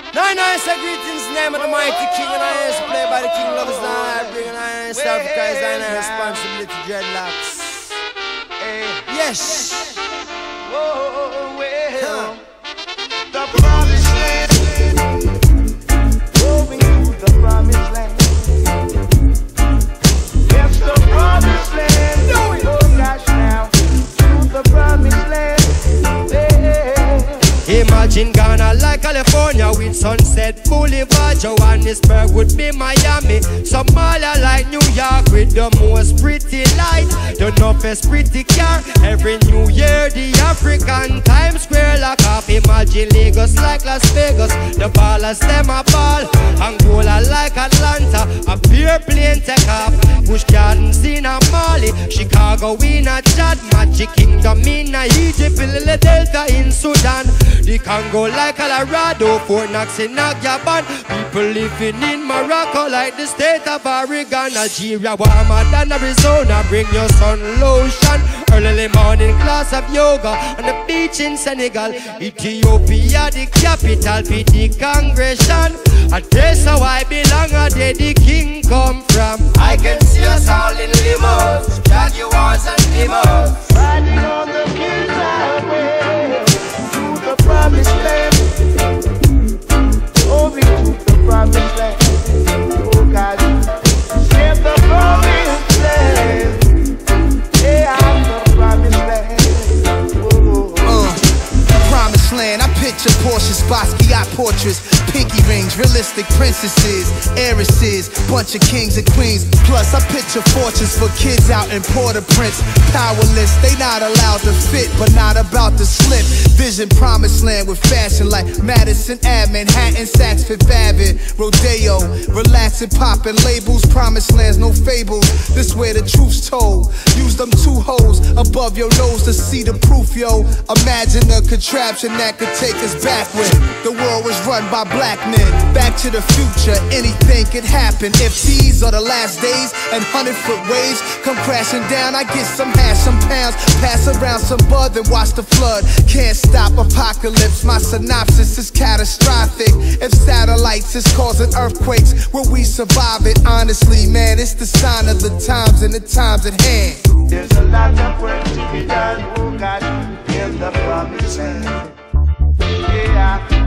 Now I say greetings in the name of the mighty king, and I is played by the king lovers. Now I bring an iron star for Christ and I responsibility dreadlocks. Yes. Whoa, well, the promised land, moving to the promised land. Yes, the promised land. Oh gosh, now to the promised land. Imagine Ghana like California with Sunset Boulevard. Johannesburg would be Miami. Somalia like New York with the most pretty light. The toughest pretty car. Every New Year the African Times Square lock up. Imagine Lagos like Las Vegas. The ballers them a ball. Angola like Atlanta. A pure plane take off. Bush Gardens in a Marley. Chicago in a Chad. Magic Kingdom in a Egypt. Lily Delta in Sudan. The Congo like Colorado, Fort Knox in Gabon. People living in Morocco like the state of Oregon. Algeria warmer than Arizona. Bring your sun lotion. Early morning class of yoga on the beach in Senegal. Ethiopia the capital for the congregation. And that's how I belong, and there the king come from. I can see us all in limos, Jaguars and limos, Riding on the king's highway to the promised land. Moving to the promised land. Oh God, yeah, the promised land. Yeah, I'm the promised land. Promised land, I picture Porsches, Basquiat portraits, pinky rings, realistic princesses, heiresses, bunch of kings and queens. Plus I picture fortunes for kids out in Port-au-Prince. Powerless, they not allowed to fit, but not about to slip. Vision promised land with fashion like Madison Ave, Manhattan, Saks, Fifth Avenue, Rodeo, relaxing, popping labels. Promised lands, no fables. This where the truth's told. Use them two holes above your nose to see the proof, yo. Imagine a contraption that could take us back when the world was run by black men. Back to the future, anything could happen. If these are the last days and 100-foot waves come crashing down, I get some hash, some pounds, pass around some bud, then watch the flood. Can't stop apocalypse, my synopsis is catastrophic. If satellites is causing earthquakes, will we survive it? Honestly, man, it's the sign of the times and the times at hand. There's a lot of work to be done, oh God, in the promised land. Yeah.